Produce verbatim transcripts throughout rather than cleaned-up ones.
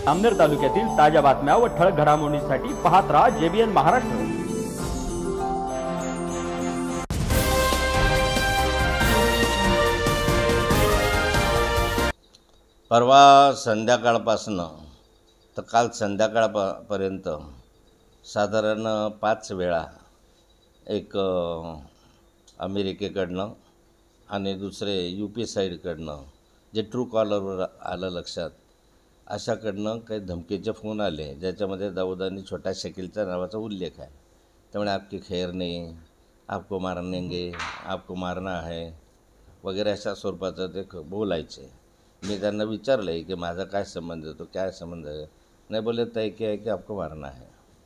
अमनेर तालुक्यातील ताज्या बातम्या व ठळक घडामोडींसाठी पाहत राहा जेबीएन महाराष्ट्र। परवा संध्याकाळपासून तर काल संध्याकाळपर्यंत साधारण पाच वेळा एक अमेरिकेकडनं आणि दुसरे यू पी साईडकडनं जे ट्रू कॉलरवर आलं लक्षात अशाकडनं काही धमकीचे फोन आले, ज्याच्यामध्ये दाऊद आणि छोटा शकीलचा नावाचा उल्लेख आहे। त्यामुळे आपकी खैर नाही, आपको मारनेंगे, आपको मारना है वगैरे अशा स्वरूपाचं ते बोलायचे। मी त्यांना विचारलं आहे की माझा काय संबंध आहे, तो काय संबंध आहे, नाही बोले तय की आहे की आपको मारना है,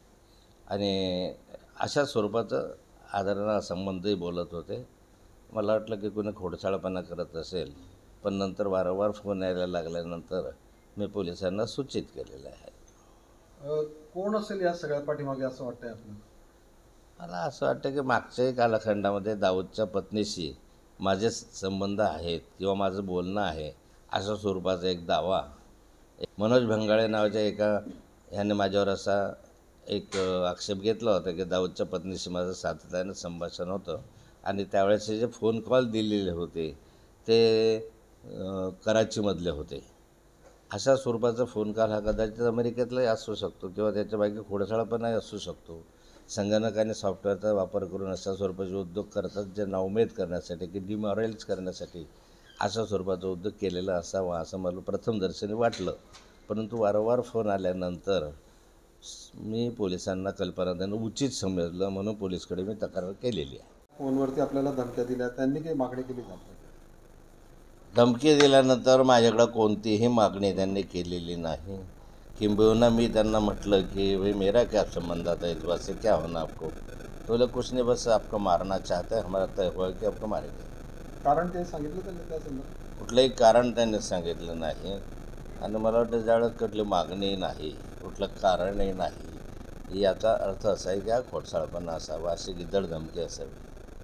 आणि अशा स्वरूपाचं आदरणा संबंधही बोलत होते। मला वाटलं की कोणी खोडसाळपणा करत असेल, पण नंतर वारंवार फोन यायला लागल्यानंतर मी पोलिसांना सूचित केलेलं आहे। कोण असेल या सगळ्या पाठीमागे असं वाटतंय आपल्याला? मला असं वाटतं की मागच्याही कालखंडामध्ये दाऊदच्या पत्नीशी माझे संबंध आहेत किंवा माझं बोलणं आहे अशा स्वरूपाचा एक दावा मनोज भंगाळे नावाच्या एका ह्याने माझ्यावर असा एक आक्षेप घेतला होता की दाऊदच्या पत्नीशी माझं सातत्यानं संभाषण होतं आणि त्यावेळेचे जे फोन कॉल दिलेले होते ते कराचीमधले होते। अशा स्वरूपाचा फोन कॉल हा कदाचित अमेरिकेतलाही असू शकतो किंवा त्याच्या मागे खोडसाळपणाही असू शकतो। संगणक आणि सॉफ्टवेअरचा वापर करून अशा स्वरूपाचे उद्योग करतात जे नाउमेद करण्यासाठी की डिमॉरलाइज करण्यासाठी अशा स्वरूपाचा उद्योग केलेला असावा असं मला प्रथमदर्शनी वाटलं। परंतु वारंवार फोन आल्यानंतर मी पोलिसांना कल्पना देणं उचित समजलं, म्हणून पोलिसकडे मी तक्रार केलेली आहे। फोनवरती आपल्याला धमक्या दिल्या, त्यांनी काही मागणी केली का? धमकी दिल्यानंतर माझ्याकडं कोणतीही मागणी त्यांनी केलेली नाही। किंबहुना मी त्यांना म्हटलं की भाई मेरा क्या संबंध आता इस बात से, क्या होना आपको? तो बोले कुछ नहीं, बस आपको मारना चाहता है, हमारा तय हुआ कि आपको मारेंगे। कारण ते सांगितलं त्यांनी त्या संदर्भात? कुठलंही कारण त्यांनी सांगितलं नाही आणि मला वाटतं ज्यावेळेस कुठली मागणी नाही, कुठलं कारणही नाही, याचा अर्थ असा आहे की हा खोडसाळपणा असावा, अशी गिद्दड धमकी असावी।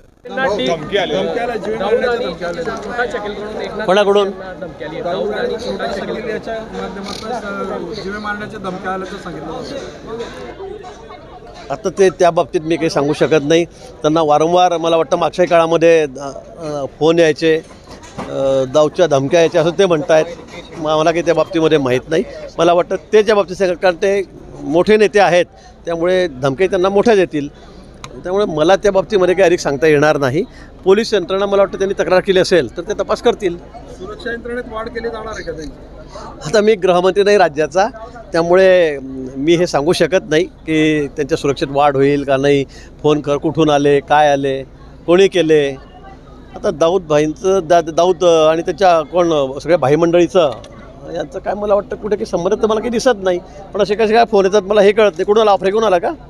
कोणाकडून? आता ते त्या बाबतीत मी काही सांगू शकत नाही। त्यांना वारंवार मला वाटतं मागच्या काळामध्ये फोन यायचे, दाऊदच्या धमक्या यायच्या असं ते म्हणत आहेत। मला काही त्या बाबतीमध्ये माहीत नाही। मला वाटतं ते त्या बाबतीत कारण ते मोठे नेते आहेत त्यामुळे धमके त्यांना मोठ्याच येतील, त्यामुळे मला त्या बाबतीमध्ये काही अधिक सांगता येणार नाही। पोलीस यंत्रणा मला वाटतं त्यांनी तक्रार केली असेल तर ते तपास करतील। सुरक्षा यंत्रणेत वाढ केली जाणार आहे का त्यांची? आता मी गृहमंत्री नाही राज्याचा, त्यामुळे मी हे सांगू शकत नाही की त्यांच्या सुरक्षेत वाढ होईल का नाही, फोन कर कुठून आले, काय आले, कोणी केले। आता दाऊद भाईंचं दा दाऊद आणि त्याच्या कोण सगळ्या भाई मंडळीचं यांचं काय मला वाटतं कुठे काही संबंध तर मला काही दिसत नाही, पण असे कसे काय फोन येतात मला हे कळत नाही। कुठून आला? आफ्रिकेहून आला का?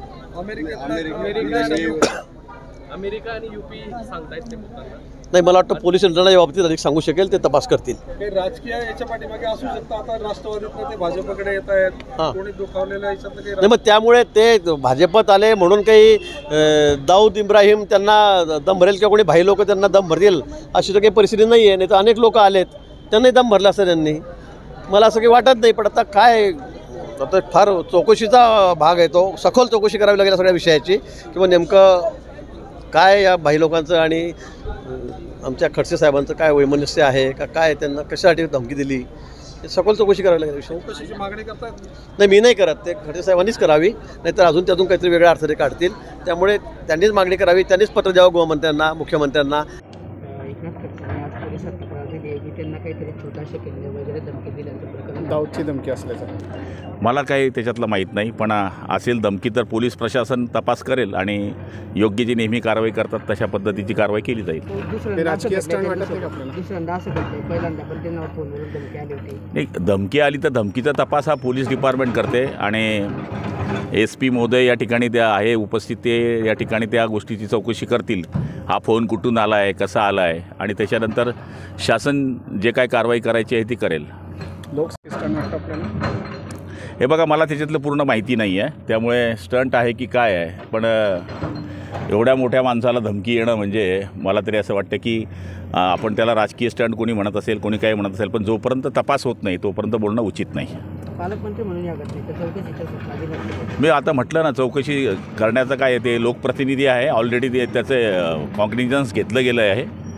अमेरिका आणि यूपी सांगतायत ते बोलताना नाही, मला वाटतं पोलीस यंत्रणा या बाबतीत अधिक सांगू शकेल, ते तपास करतील। राजकीय याच्या पाठीमागे असू शकतं। आता राष्ट्रवादीतनं ते भाजपकडे येत आहेत, कोणी दुखावलेलं याच्यातलं काही नाही, मग त्यामुळे ते भाजपत आले म्हणून काही दाऊद इब्राहिम त्यांना दम भरेल किंवा कोणी भाई लोक त्यांना दम भरतील अशी तर काही परिस्थिती नाही आहे। नाही तर अनेक लोक आलेत त्यांनाही दम भरला असं त्यांनी, मला असं काही वाटत नाही। पण आता काय, आता फार चौकशीचा भाग आहे, तो सखोल चौकशी करावी लागेल सगळ्या विषयाची, किंवा नेमकं काय या भाई लोकांचं आणि आमच्या खडसे साहेबांचं काय वैमनस्य आहे का, काय त्यांना कशासाठी धमकी दिली, हे सखोल चौकशी करावी लागेल विषय। चौकशीची मागणी करतात? नाही, मी नाही करत, ते खडसे साहेबांनीच करावी, नाहीतर अजून त्यातून काहीतरी वेगळ्या अर्थाने काढतील। त्यामुळे त्यांनीच मागणी करावी, त्यांनीच पत्र द्यावं गृहमंत्र्यांना, मुख्यमंत्र्यांना। त्यांना काहीतरी छोटा शकील वगैरे धमकी दिल्याचं प्रकरण, दाऊदची धमकी असल्याचं मला काही त्याच्यातलं माहीत नाही, पण असेल धमकी तर पोलीस प्रशासन तपास करेल आणि योग्य जी नेहमी कारवाई करतात तशा पद्धतीची कारवाई केली जाईल। राजकीय स्टंट वाटत नाही आपल्याला? दुसऱ्यांदा असं करते, पहिल्यांदा पण त्यांना फोनवरून धमकी आली होती। नाही, धमकी आली तर धमकीचा तपास हा पोलीस डिपार्टमेंट करते आणि एस पी महोदय या ठिकाणी त्या आहे उपस्थित, ते या ठिकाणी त्या गोष्टीची चौकशी करतील। हा फोन कुठून आला आहे, कसा आला आहे, आणि त्याच्यानंतर शासन जे काय कारवाई करायची आहे ती करेल। लोकशाही स्टंट वाटतं आपल्याला? हे बघा, मला त्याच्यातलं पूर्ण माहिती नाही आहे, त्यामुळे स्टंट आहे की काय आहे, पण एवढ्या मोठ्या माणसाला धमकी येणं म्हणजे मला तरी असं वाटतं की आपण त्याला राजकीय स्टंट कोणी म्हणत असेल, कोणी काय म्हणत असेल, पण जोपर्यंत तपास होत नाही तोपर्यंत बोलणं उचित नाही। पालकमंत्री म्हणून या घटनेच्या चौकशीच्या सूचना दिल्या. मी आता म्हटलं ना, चौकशी करण्याचं काय आहे, ते लोकप्रतिनिधी आहे, ऑलरेडी ते त्याचे कॉग्निझन्स घेतलं गेलं आहे